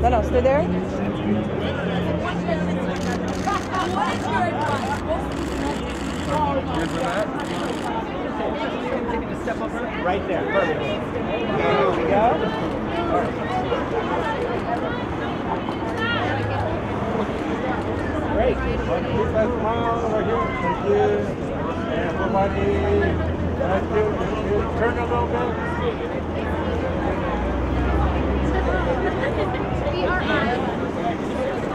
No, no, stay there. Step up right there. Perfect. There we go. Great. Keep that smile over here. Thank you. And everybody. Thank you. Turn a little bit. We are on.